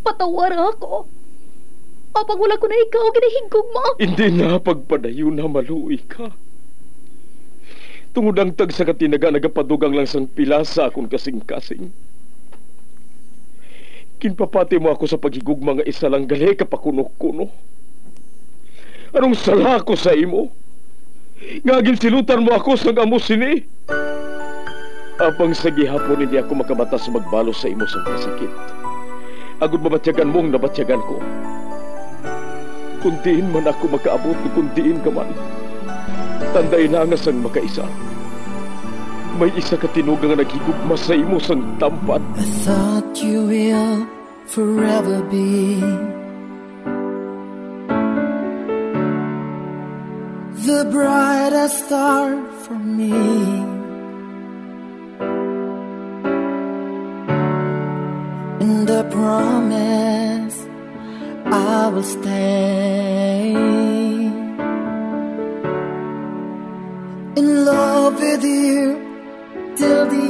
patawar ako. Apag wala ko na ikaw, ginahigog mo. Hindi na pagpadayo na maluoy ka. Tungod ang tag sa katinaga nagapadugang lang sang pila sa akong kasing-kasing. Kinpapati mo ako sa paghigugma nga isa lang gali kapakuno-kuno. Anong sala ko sa imo? Ngagin silutan mo ako sa amo sini. Apang sa gihapon hindi ako makabatas magbalo sa imo sa kasakit. Agud mabatyagan mong nabatyagan ko. Kundiin man ako makaabot, kundiin ka man. Tanday na nga sang makaisa. May isa ka tinugang nga naghigugma sa imo sang tampad. I thought you will forever be the brightest star for me. And I promise I will stay in love with you till the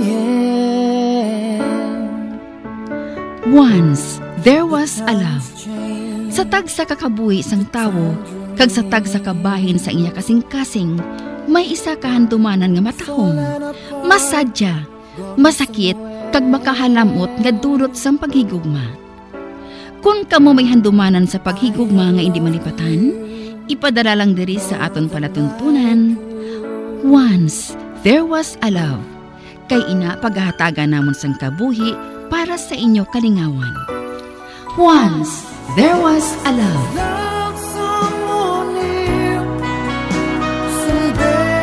end. Once there was a love. Sa tag sa kakabuhi sang tawo, kag sa tag sa kabahin sa iya kasing-kasing, may isa kahandumanan nga matahong, masadya, masakit, kag makahalamot nga durot sang paghigugma. Kung kamo may handumanan sa paghigugma nga hindi malipatan, ipadala lang diri sa aton palatuntunan. Once there was a love. Kay ina paghahatagan namon sang kabuhi para sa inyo kalingawan. Once there was a love. Love someone new someday.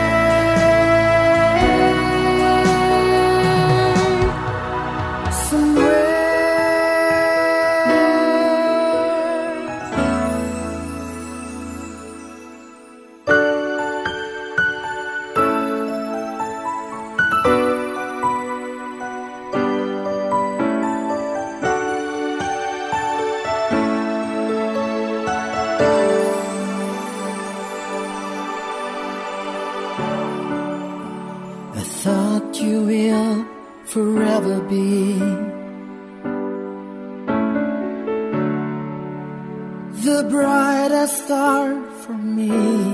Somewhere. I thought you will forever be the brightest star for me.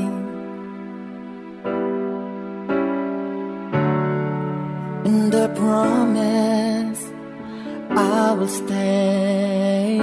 And I promise I will stay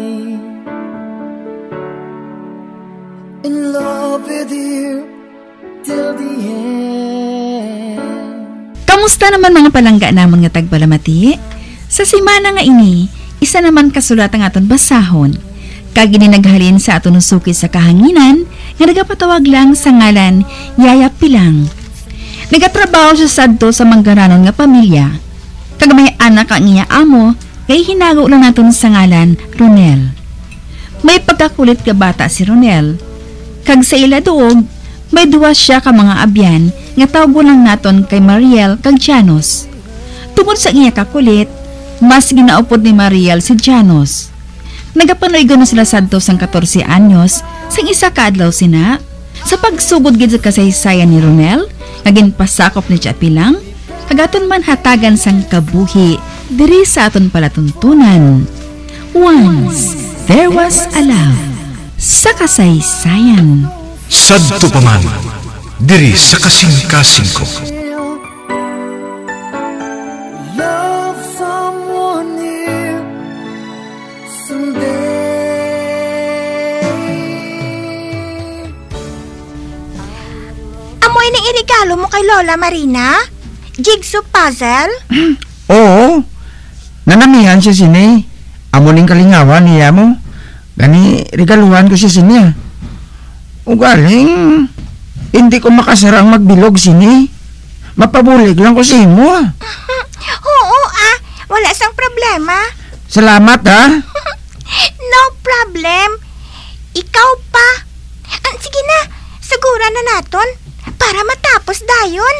in love with you till the end. Kamusta naman mga palangga namon nga tagbalamati? Sa simana nga ini, isa naman kasulat ang aton basahon. Kag ini naghalin sa aton suki sa kahanginan nga nagapatawag lang sa ngalan Yaya Pilang. Nagatrabaho siya Sadto sa manggaranon nga pamilya. Kag may anak ang iya amo, kay hinago lang naton sa ngalan Ronel. May pagkakulit ka bata si Ronel. Kag sa ila duog, may duwa siya ka mga abyan nga tawgo lang naton kay Mariel kag Janos. Tungod sa iya kakulit, mas ginaupod ni Mariel si Janos. Nagapanoy na sila Sadto sang 14 anyos sang isa ka adlaw sina. Sa pagsugod gid sa kasaysayan ni Ronel, naging pasakop ni Pilang, kagaton man hatagan sang kabuhi diri sa aton palatuntunan. Once there was a love sa kasaysayan. Sadto pa man, diri sa kasing-kasing ko. Love someone new someday. Amoy na irigalo mo kay Lola Marina? Jigsaw puzzle? Oo. Nanamihan siya sini. Amo ning kalingawan niya mo. Gani regaluhan ko siya sini. Ugaling, hindi ko makasarang magbilog sini. Mapabulig lang ko sa imo. Oo wala sang problema. Salamat No problem. Ikaw pa. Sige na, sigura na naton para matapos dayon.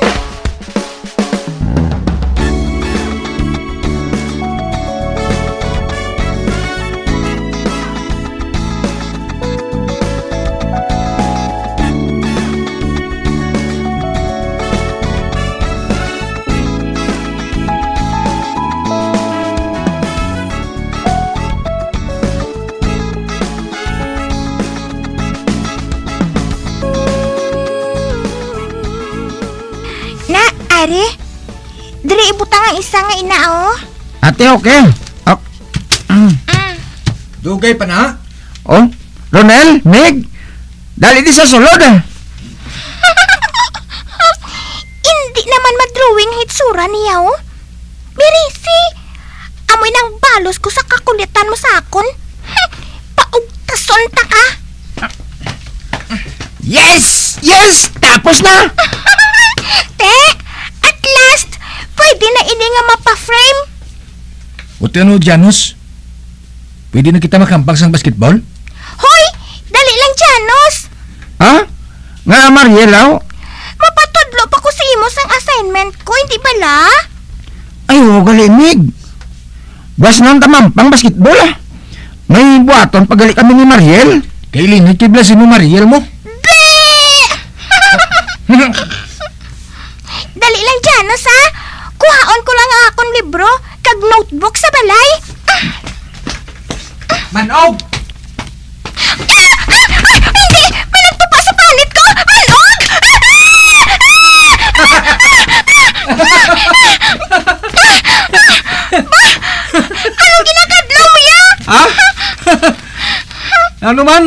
ang isa nga inao. Ate, okay. Dugay pa na? Oh, Ronel, Meg, dali di sa sulod Hindi naman madrawing hitsura niya, oh. Birisi, amoy nang balos ko sa kakulitan mo sa akon. Paugtason ta ka. Yes! Yes! Tapos na! Te, at last, pwede na ini nga mapa-frame. Buti ano, Janus? Pwede na kita makampag sang basketball? Hoy, dali lang, Janos. Ha? Nga, Marielaw? Mapatudlo pa ko sa imo sang assignment ko, hindi bala? Ay, gali, Meg. Bas nang tamampang basketball May buhaton pagali kami ni Mariel. Kailin, ikiblasin mo Mariel mo. Dali lang, Janos, ha? Kuhaon ko lang ang akong libro kag notebook sa balay. Manog! Hindi! May nagtupa sa panit ko! Manog! Anong ginakadlaw mo ya? Ha? Ano man?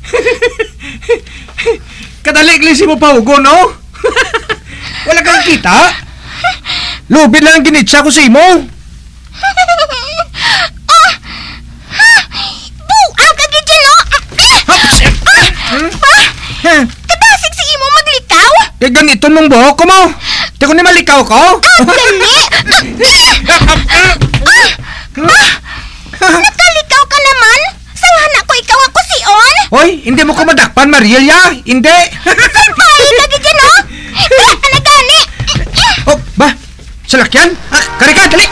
Kadali-glisi mo pa, Hugo, no? Wala kang kita? Lubid lang ang ginitsa ko sa imo. Buang ka gidyan, no? Kabasig si imo maglikaw? Eh, ganito nung buhok ko mo. Di ko ni malikaw ko. Dali! Nakalikaw ka naman? Sanghana ko ikaw ako si On? Hoy, hindi mo ko madakpan, Marielia. Hindi. Senpai, lagi dyan, no? Kaya ka na gani! Oh, ba? Salakyan? Kari ka, dali!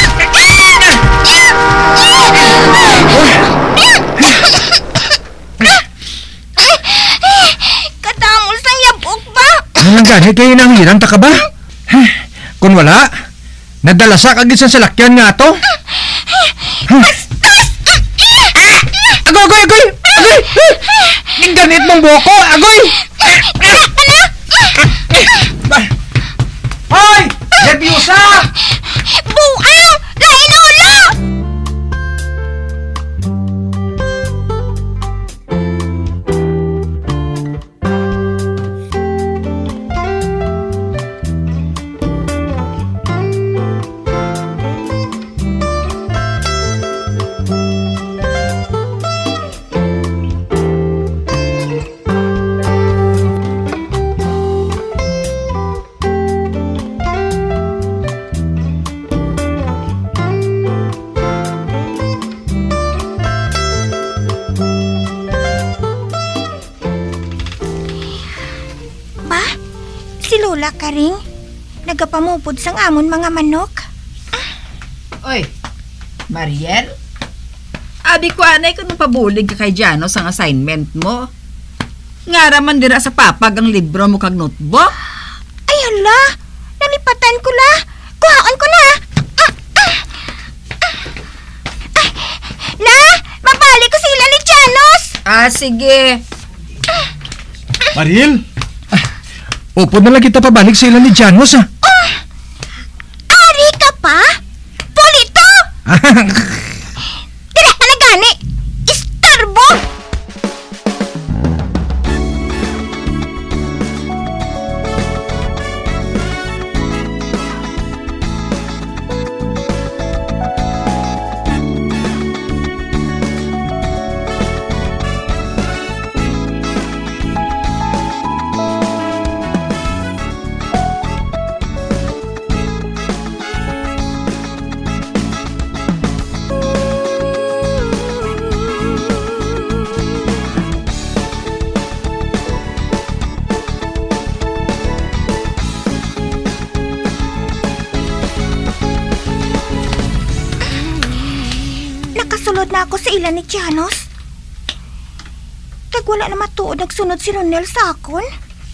Kadamol sang yabok ba? Anong gani kayo nang hirang ta ka ba? Kung wala, nadalasa ka sa salakyan nga to. Agoy! Agoy! Yung ganit mong buhok ko, agoy! Hoy! Nervyosa! Buang! Lain na ulo! Lola ka ring? Nagapamupod sang amon mga manok? Oy, Mariel? Abi ko anay kung pabulig ka kay Jano sa assignment mo. Nga raman dira sa papag ang libro mo kag notebook. Ay hala, nalipatan ko la. Kuhaon ko na. La, mabalik ko sila ni Janos. Sige. Mariel? Upo na lang kita pabalik sa ilan ni Janos, Ari ka pa? Polito! Tira ka na gani! Istorbo! Nakasulod na ako sa ilan ni Janos. Kag wala na matuod nagsunod si Ronel sa akon.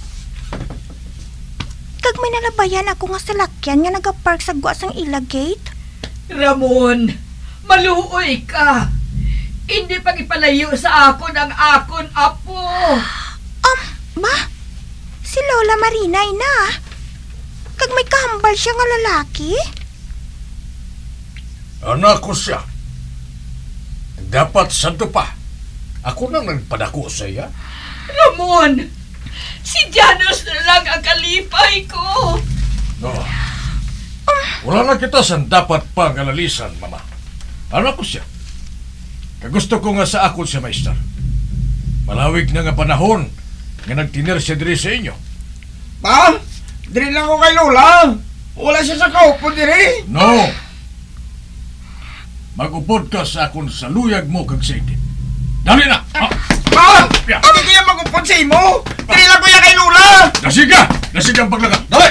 Kag may nalabayan ako nga salakyan nga nagapark sa gwa sang ila gate. Ramon, maluoy ka. Hindi pang ipalayo sa akon ang akon apo. Ba? Si Lola Marina, ina. Kag may kahambal siya nga lalaki? Anak ko siya. Dapat santo pa. Ako nang nagpadako sa iya. Ramon, si Janos na lang ang kalipay ko. No. Wala na kita sa dapat pangalalisan, mama. Anak ko siya. Kagusto ko nga sa akon siya, maestar. Malawig na nga panahon nga nagtiner siya diri sa inyo. Pa, diri lang ko kay Lola. Wala siya sa kaupo diri. No. Mag-upod ka sa akon sa luyag mo kag sa itin. Dali na! Pa, hindi kaya mag-upod sa imo. Diri lang ko ya kay Lola. Nasiga! Nasiga ang paglaga. Dali!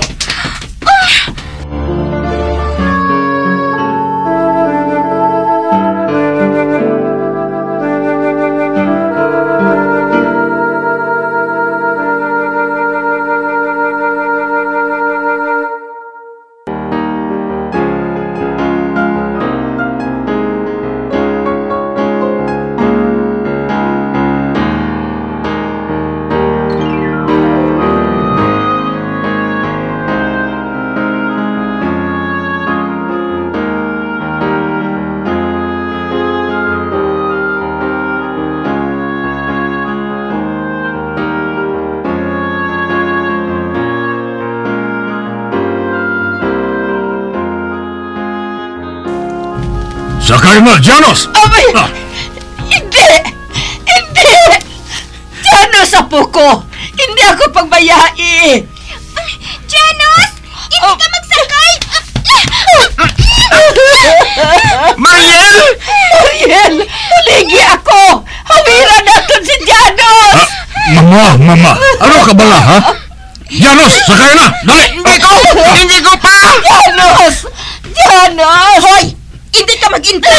Sakay mo, Janos! Abay! Hindi! Hindi! Janos, apo ko! Hindi ako pagbayai! Janos! Hindi ka magsakay! Mariel! Mariel! Tuligi ako! Hawira natin si Janos! Mama! Ano ka bala, ha? Janos, sakay na! Dali! Hindi ko pa! Janos! Janos! Hoy! Hindi ka mag-intro!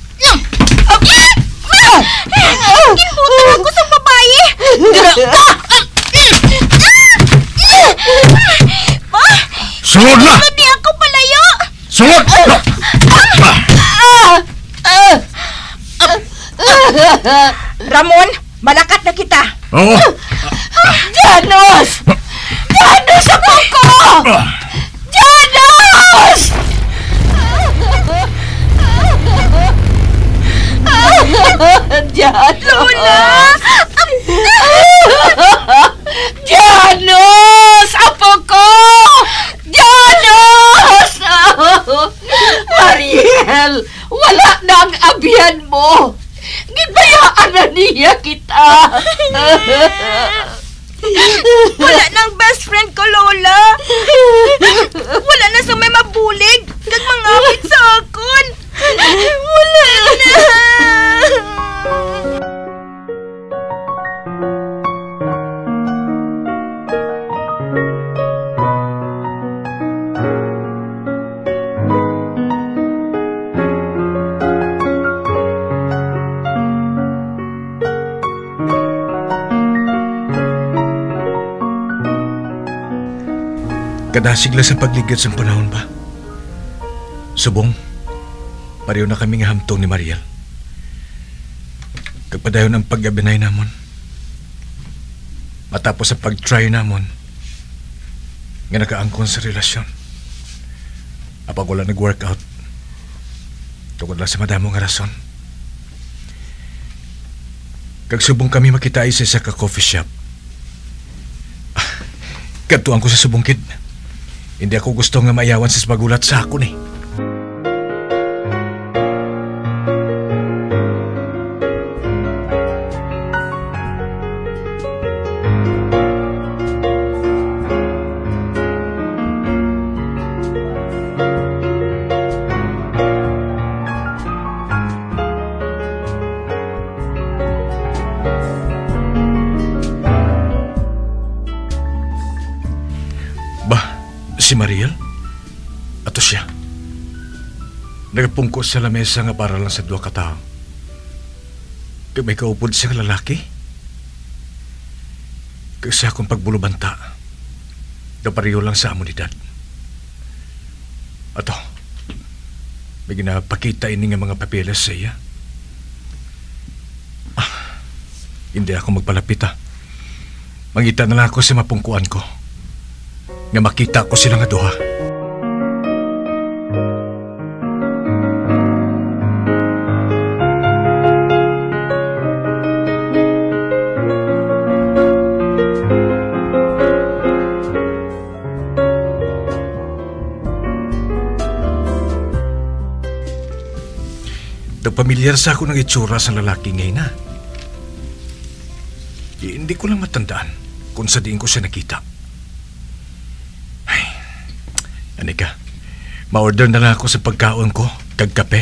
Kinbutan ako sa babae! Sunod na! Hindi ako palayo! Sunod! Ramon, malakat na kita! Oo! Janos! Janos, apo ko! Janos! Janos! Lola! Janos! Apo ko! Janos! Mariel! Wala na ang abiyan mo! Gibayaan na niya kita! Wala nang best friend ko, Lola! Wala na sa may mabulig! Nagmangapit sa akon! Wala na! Kadasigla sa pagligid sa panahon ba? Subong, pareho na kami nga hamtong ni Mariel. Kagpadayon ang pag-abinay namon. Matapos ang pag-try namon, nga nakaangkon sa relasyon. Apag wala nag-workout, tungkol lang sa madamong nga rason. Kagsubong kami makita isa sa ka-coffee shop. Katuan ko sa subong kid. Hindi ako gusto nga mayawan sa magulat sa akon eh. Si Mariel? Ato siya. Nagpungkos sa lamesa nga para lang sa dua ka tao. Kag may kaupod siyang lalaki. Kag sa akong pagbulubanta. Kapariyo lang sa amunidad. Ato, may ginapakita ini nga mga papeles sa iya. Hindi ako magpalapit. Mangita na lang ako sa mapungkuan ko. Nga makita ko sila nga duha. pamilyar sa ako ng itsura sa lalaki ngayon na. Hindi ko lang matandaan kung sa diin ko siya nakita. Ay, Anika, ma-order na lang ako sa pagkaon ko, kag kape.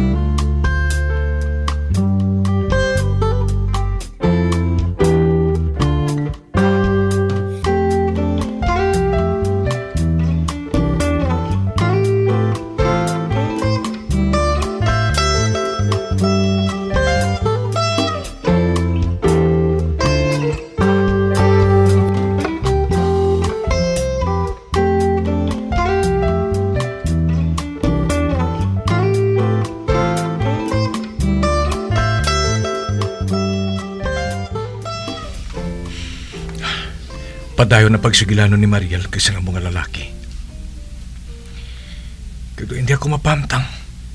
Padayon na pagsigilano ni Mariel kaysa ng mga lalaki. Kaya hindi ako mapamtang.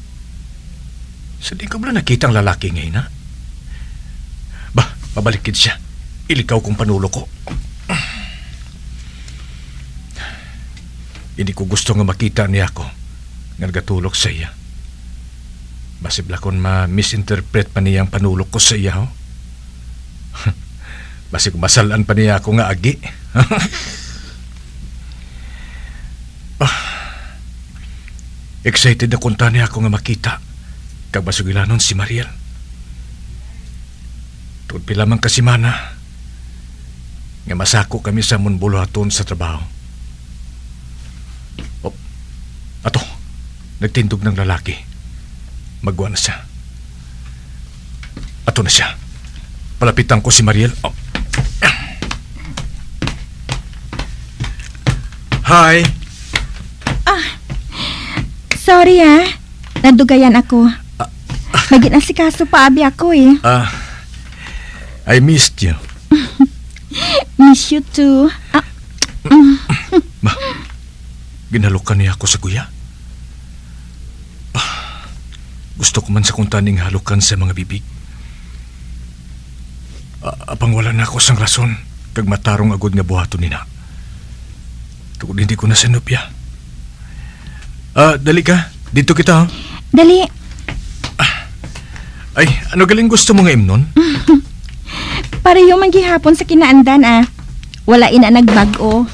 Sa di ko ba nakita ang lalaki ngayon, ha? Mabalikid siya. Ilikaw kong panulo ko. Hindi ko gusto nga makita niya ako nga nagatulog sa iya. Basibla kon ma-misinterpret pa niya ang panulok ko sa iya, ho? Basi kung masalaan pa niya ako nga agi. Excited na kunta niya ako nga makita kag masugilanon si Mariel. Tuod pilamang kasimana nga masako kami sa munbuluhaton sa trabaho. Ato, nagtindog ng lalaki. Magwa na siya. Ato na siya. Palapitan ko si Mariel. Hi. Sorry nadugayan ako. Maginasikaso pa abi ako eh. I missed you. Miss you too. Ginalukan niya ako sa kuya. Gusto ko man sa kung taning halukan sa mga bibig. Apang wala na ako sang rason kag matarong agod nga buhaton nina. Tungkol hindi ko na sinupya. Dali ka. Dito kita, ha? Dali. Ay, ano galing gusto mo nga imnon? Pareho man gihapon sa kinaandan, Wala ina nagbago.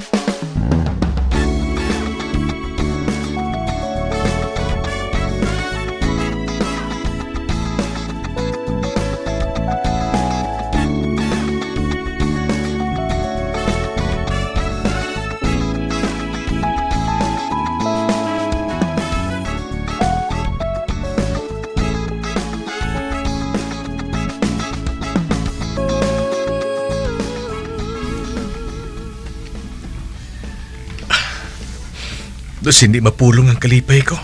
Dos hindi mapulong ang kalipay ko.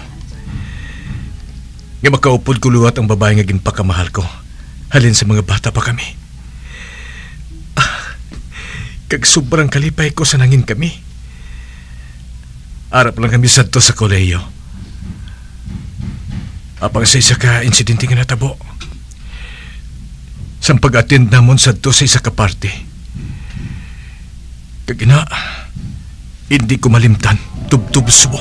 Nga makaupod ko luwat ang babae nga ginpakamahal ko. Halin sa mga bata pa kami. Kag sobrang kalipay ko sa nangin kami. Arap lang kami sadto sa koleyo. Apang sa isa ka insidente nga natabo. Sang pag-attend namon sadto sa isa ka party. Kag ina, hindi ko malimtan. Tub-tub subo.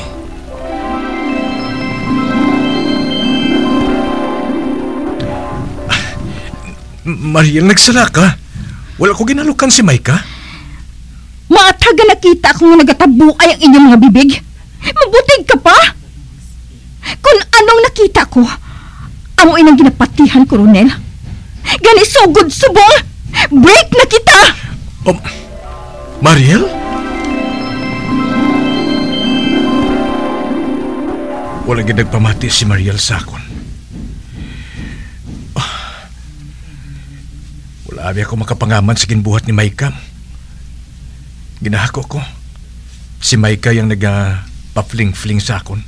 Mariel, nagsala ka. Wala ko ginalukan si Maika. Maataga nakita akong nagatabuay ang inyong mga bibig. Mabutig ka pa. Kung anong nakita ko, amo inang ginapatihan, Coronel. Gani sugod subong. Break na kita. Mariel? Wala ginagpamati si Mariel sa akon. Wala abi ako makapangaman sa ginbuhat ni Maika. Ginahako ko. Si Maika yung nagpa-fling-fling sa akon.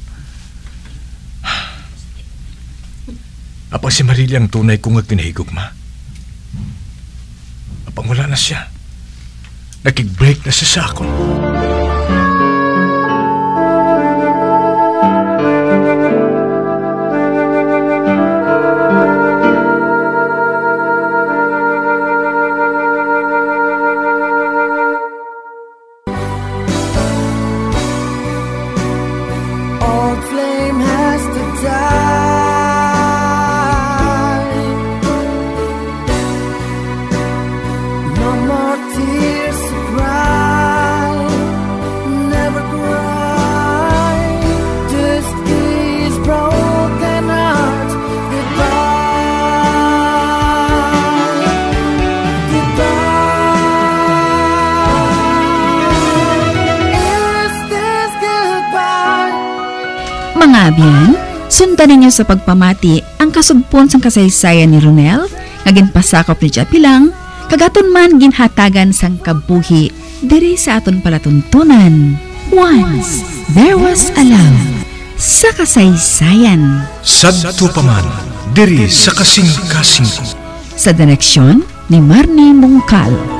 Apang si Mariel ang tunay kong kinahigugma. Apang wala na siya. Nakig-break na siya sa akon. Abyan, sundan ninyo sa pagpamati ang kasugpon sang kasaysayan ni Ronel, nga ginpasakop ni Japilang, kagaton man ginhatagan sang kabuhi diri sa aton palatuntunan. Once there was a love sa kasaysayan. Sadto pa man, diri sa kasing-kasing ko. Sa direksyon ni Marnie Mungkal.